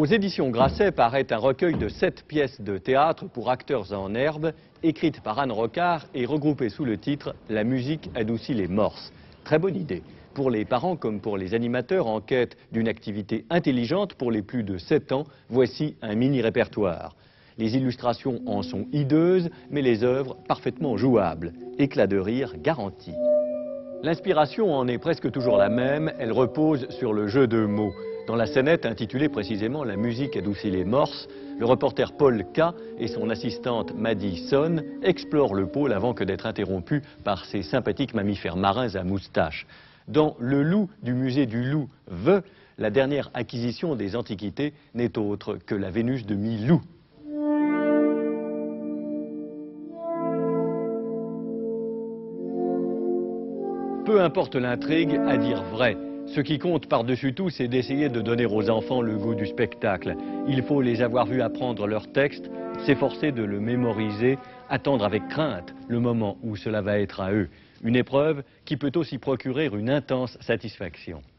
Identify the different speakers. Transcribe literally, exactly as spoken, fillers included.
Speaker 1: Aux éditions Grasset paraît un recueil de sept pièces de théâtre pour acteurs en herbe, écrites par Anne Rocard et regroupées sous le titre « La musique adoucit les morses ». Très bonne idée, pour les parents comme pour les animateurs en quête d'une activité intelligente pour les plus de sept ans, voici un mini-répertoire. Les illustrations en sont hideuses, mais les œuvres parfaitement jouables. Éclat de rire garanti. L'inspiration en est presque toujours la même, elle repose sur le jeu de mots. Dans la scénette intitulée précisément « La musique adoucit les morses », le reporter Paul K et son assistante Maddy Son explorent le pôle avant que d'être interrompus par ces sympathiques mammifères marins à moustache. Dans Le Loup du musée du Loup V, la dernière acquisition des Antiquités n'est autre que la Vénus de Milou. Peu importe l'intrigue, à dire vrai. Ce qui compte par-dessus tout, c'est d'essayer de donner aux enfants le goût du spectacle. Il faut les avoir vus apprendre leur texte, s'efforcer de le mémoriser, attendre avec crainte le moment où cela va être à eux. Une épreuve qui peut aussi procurer une intense satisfaction.